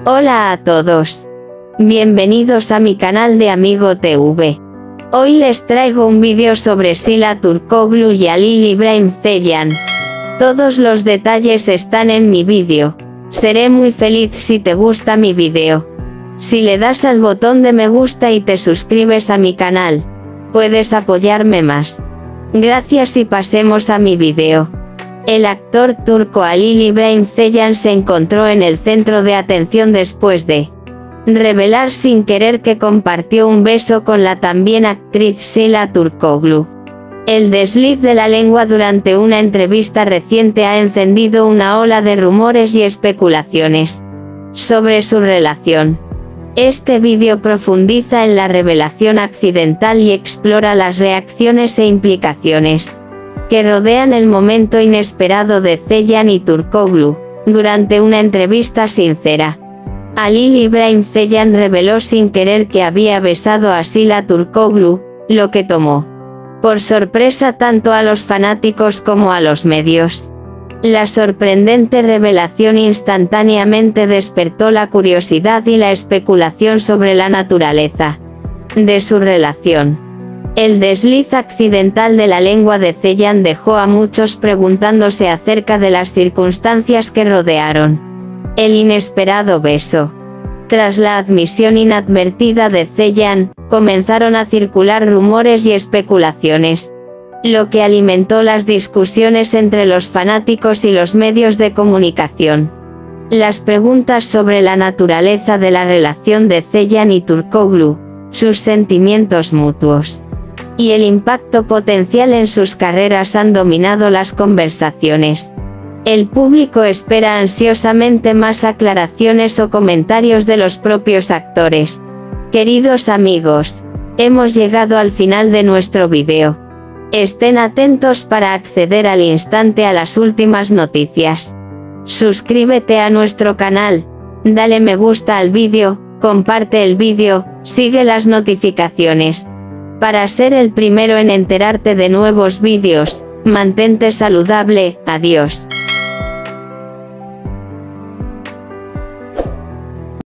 Hola a todos. Bienvenidos a mi canal de Amigo TV. Hoy les traigo un vídeo sobre Sila Turkoglu y Halil İbrahim Ceylan. Todos los detalles están en mi vídeo. Seré muy feliz si te gusta mi vídeo. Si le das al botón de me gusta y te suscribes a mi canal, puedes apoyarme más. Gracias y pasemos a mi vídeo. El actor turco Halil İbrahim Ceylan se encontró en el centro de atención después de revelar sin querer que compartió un beso con la también actriz Sila Turkoglu. El desliz de la lengua durante una entrevista reciente ha encendido una ola de rumores y especulaciones sobre su relación. Este vídeo profundiza en la revelación accidental y explora las reacciones e implicaciones que rodean el momento inesperado de Ceylan y Turkoglu, durante una entrevista sincera. Halil İbrahim Ceylan reveló sin querer que había besado a Sila Turkoglu, lo que tomó por sorpresa tanto a los fanáticos como a los medios. La sorprendente revelación instantáneamente despertó la curiosidad y la especulación sobre la naturaleza de su relación. El desliz accidental de la lengua de Ceylan dejó a muchos preguntándose acerca de las circunstancias que rodearon el inesperado beso. Tras la admisión inadvertida de Ceylan, comenzaron a circular rumores y especulaciones, lo que alimentó las discusiones entre los fanáticos y los medios de comunicación. Las preguntas sobre la naturaleza de la relación de Ceylan y Turkoglu, sus sentimientos mutuos y el impacto potencial en sus carreras han dominado las conversaciones. El público espera ansiosamente más aclaraciones o comentarios de los propios actores. Queridos amigos, hemos llegado al final de nuestro vídeo. Estén atentos para acceder al instante a las últimas noticias. Suscríbete a nuestro canal, dale me gusta al vídeo, comparte el vídeo, sigue las notificaciones. Para ser el primero en enterarte de nuevos vídeos, mantente saludable, adiós.